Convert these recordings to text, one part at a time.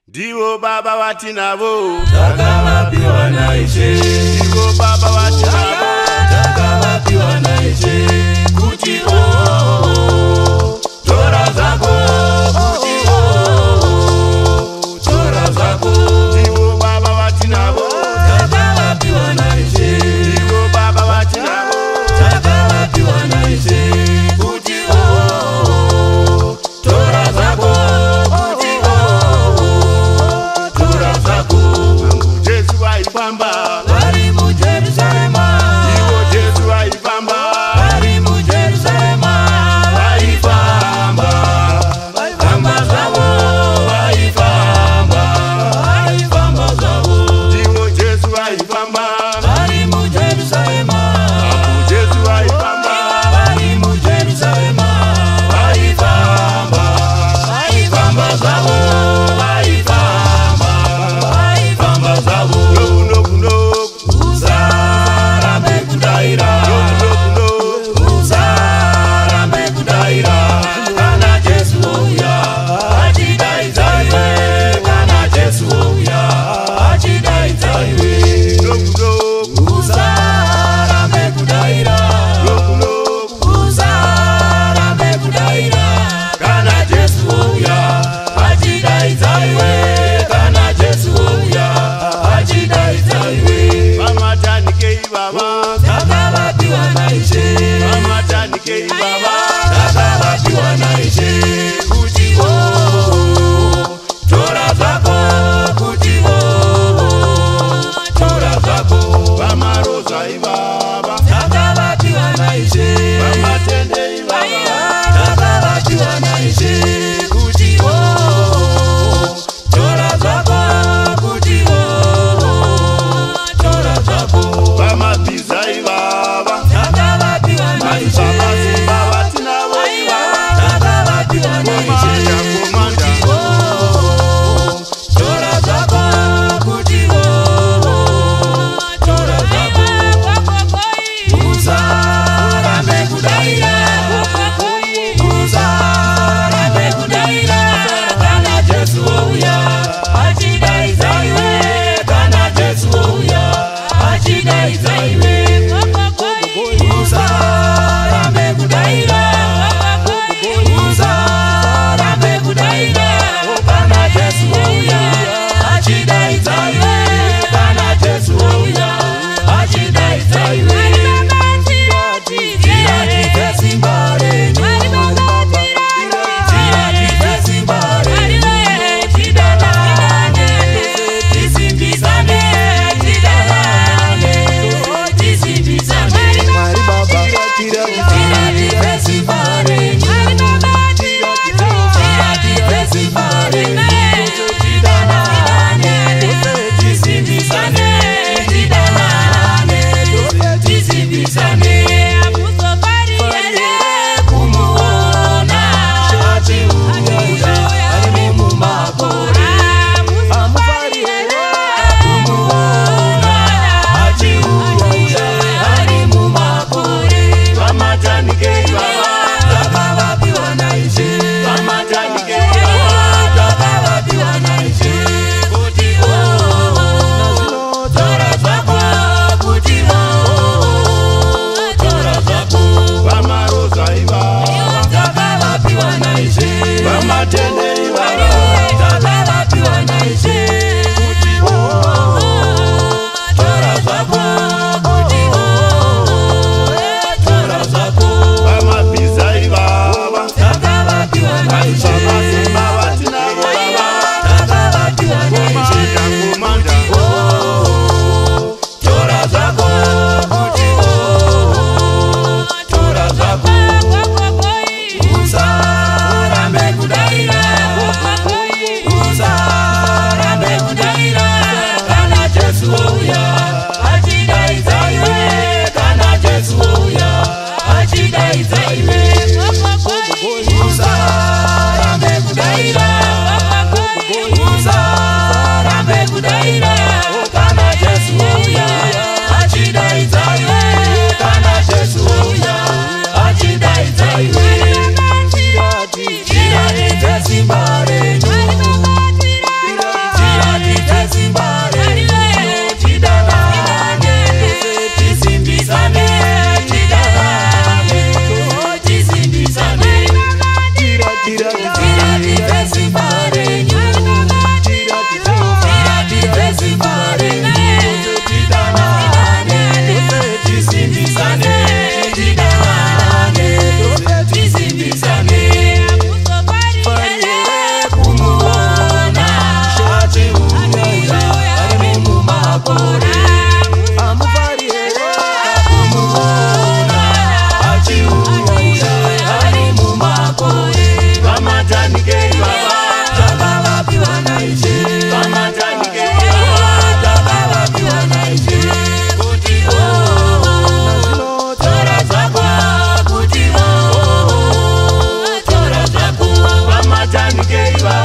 Ndivo baba vatinavo, takavapiwa naIshe. ndivo baba vatinavo, takavapiwa naIshe. Kuti tora zvako, kuti tora zvako. ndivo baba vatinavo, takavapiwa naIshe. ndivo baba vatinavo, takavapiwa naIshe. Kuti tora zvako, kuti tora zvako. Jesu vaifamba, Vari muJerusarema, ivo Jesu vaifamba, vari muJerusarema, vaifamba, vaifamba zvavo, vaifamba zvavo. ndivo Jesu vaifamba, Vari muJerusarema, Jesu vaifamba, vari muJerusarema, vaifamba zvavo, vaifamba zvavo. noku noku noku, Usarambe kudaira, usarambe kudaira. Kana Jesu ouya, achidaidza iwe. Kana Jesu ouya, achidaidza iwe. noku noku, Usarambe kudaira, noku noku, usarambe kudaira. Kana Jesu ouya, achidaidza iwe. Kana Jesu ouya, achidaidza iwe. vamatanikei baba, Takavapiwa naIshe, vamatanikei baba, takavapiwa naIshe. Kuti tora zvako, kuti tora zvako. vamarozai baba, Takavapiwa naIshe, vamatendei baba, takavapiwa naIshe. Kuti tora zvako, kuti tora zvako. vamabhizai baba, Takavapiwa naIshe, baba simba vatinavo iva, takavapiwa naIshe. komanda, Tora zvako, kuti tora zvako. Usarambe kudaira, usarambe kudaira. Kana Jesu ouya, achidaidza iwe. Kana Jesu ouya, achidaidza iwe. Usarambe kudaira, usarambe kudaira. Kana Jesu ouya, achidaidza iwe. Kana Jesu ouya, achidaidza iwe. Tiratipe simba renyu, tiratipe simba renyu. Tidanane, tisimbisane, tidanane, tisimbisane. Tiratipe simba renyu, tiratipe simba renyu. Tidanane, tisimbisane, tidanane, tisimbisane. Kumuona achiuya ari mumakore. Kumuona achiuya ari mumakore. vamatanikei baba, Takavapiwa naIshe, vamatanikei baba,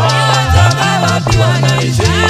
takavapiwa naizvi